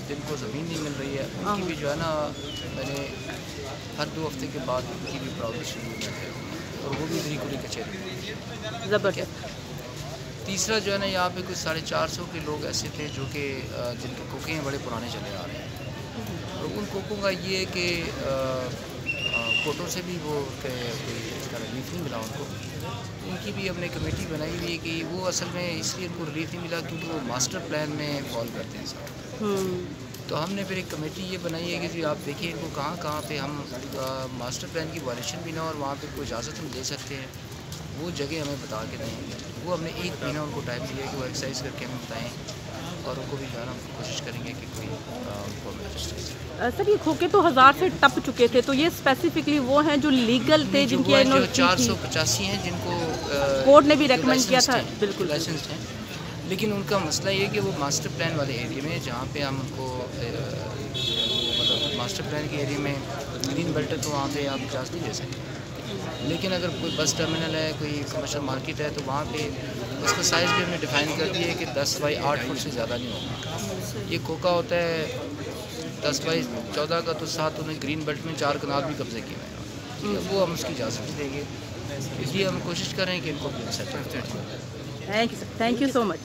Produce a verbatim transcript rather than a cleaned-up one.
جن کو زمین نہیں مل رہی ہے ان کی بھی جو ہے نا میں نے ہر دو ہفتے کے بعد ان کی بھی پراؤڈ شروع ہے اور وہ بھی اتنی کلی کچہری میں. زبردست. تیسرا جو ہے نا یہاں پہ کچھ ساڑھے چار سو کے لوگ ایسے تھے جو کہ جن کے کوکے ہیں بڑے پرانے چلے آ رہے ہیں اور ان کوکوں کا یہ ہے کہ کوٹوں سے بھی وہ کوئی اس کا ریلیف نہیں ملا ان کو. ان کی بھی ہم نے کمیٹی بنائی ہوئی ہے کہ وہ اصل میں اس لیے ان کو ریلیف نہیں ملا کیونکہ وہ ماسٹر پلان میں فال کرتے ہیں سب. تو ہم نے پھر ایک کمیٹی یہ بنائی ہے کہ جی آپ دیکھیں ان کو کہاں کہاں پہ ہم ماسٹر پلان کی وائلیشن بھی نہ اور وہاں پہ کوئی اجازت ہم دے سکتے ہیں وہ جگہ ہمیں بتا کے دیں گے. وہ ہم نے ایک مہینہ ان کو ٹائم دیا کہ وہ ایکسرسائز کر کے ہمیں بتائیں اور ان کو بھی جو ہے نا ہم کوشش کریں گے کہ کوئی ان کو سر یہ کھوکے تو ہزار سے ٹپ چکے تھے تو یہ اسپیسیفکلی وہ ہیں جو لیگل تھے جن کی جو چار سو پچاسی ہیں جن کو کورٹ نے بھی ریکمینڈ کیا تھا بالکل لائسنسڈ ہیں لیکن ان کا مسئلہ یہ کہ وہ ماسٹر پلان والے ایریے میں جہاں پہ ہم ان کو مطلب ماسٹر پلان کے ایریے میں گرین بیلٹ ہے تو وہاں پہ آپ اجازت نہیں دے سکتے. لیکن اگر کوئی بس ٹرمینل ہے کوئی کمرشل مارکیٹ ہے تو وہاں پہ اس کا سائز بھی ہم نے ڈیفائن کر دیا ہے کہ دس بائی آٹھ فٹ سے زیادہ نہیں ہوگا. یہ کھوکا ہوتا ہے دس بائی چودہ کا تو ساتھ انہیں گرین بیلٹ میں چار کنال بھی قبضے کیے ہوئے ہیں وہ ہم اس کی اجازت نہیں دیں گے. اس لیے ہم کوشش کر رہے ہیں کہ ان کو thank you thank you so much.